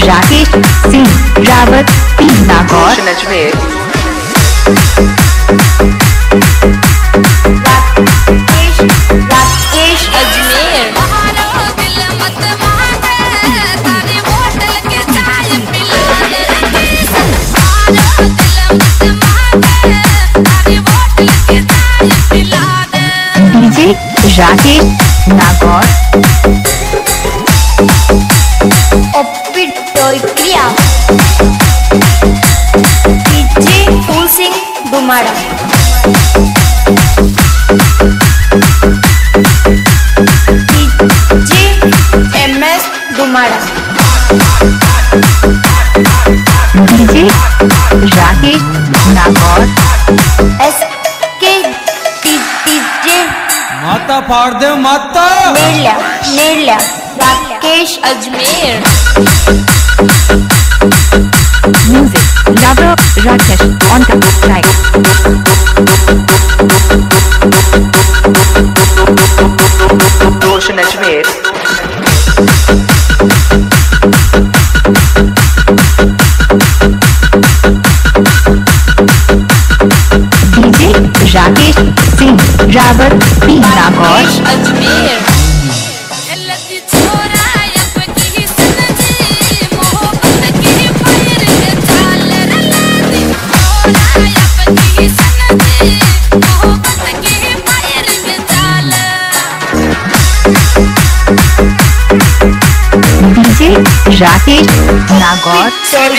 Rakesh Singh Rawat Nagaur. Rakesh Ajmer. DJ Rakesh Nagaur. DJ Phool Singh Dumada. DJ MS Dumada. DJ Rakesh Nagaur. SK DJ माता फाड़ दे माता। Nelya Rakesh Ajmer. Music lover Rakesh on the track. Roshan Ajmer. DJ Rakesh Singh Rawat Nagaur. Ajmer. DJ Rakesh Nagaur.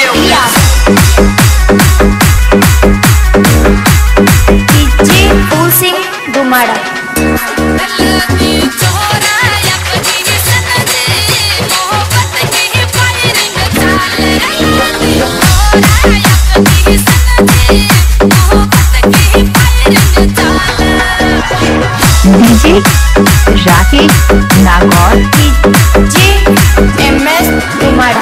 DJ Phool Singh Dumada. DJ Rakesh Nagaur. DJ MS Dumada.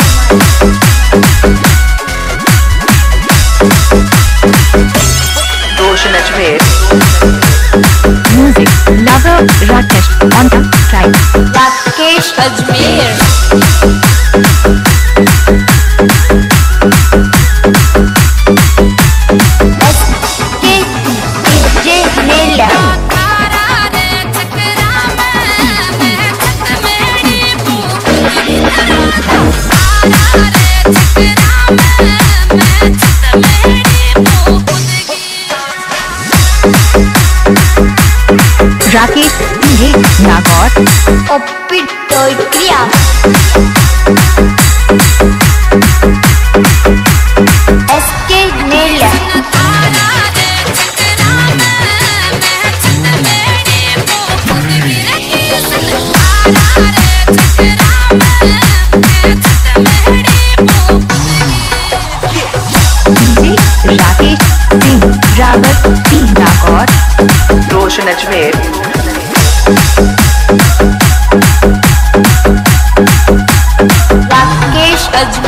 Roshan Ajmer. Music lover Rakesh on the track. Rakesh Ajmer. SK DJ Nelya. Rakesh Singh Nagaur. SK नेल्या। DJ Rakesh Singh Rawat Nagaur. Roshan Ajmer. Rakesh Ajmer.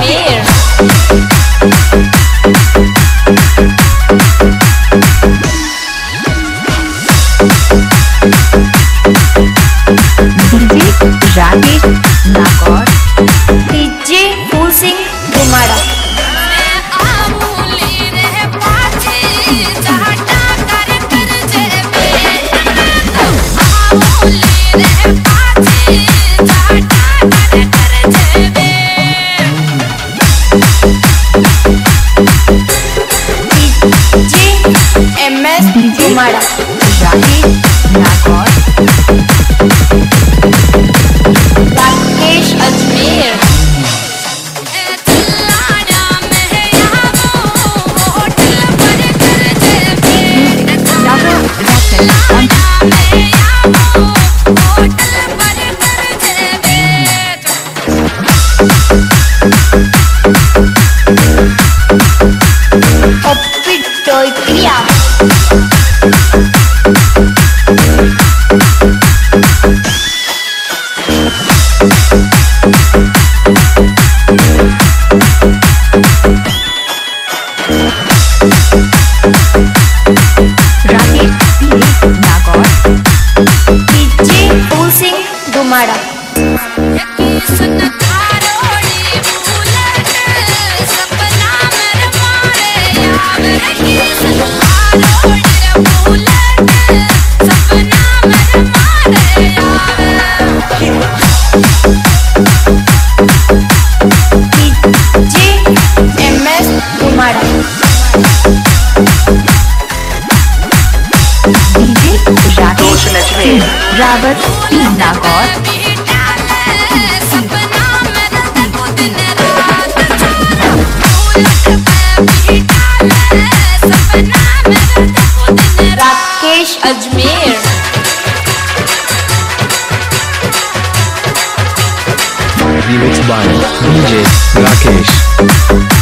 remixed by DJ Rakesh.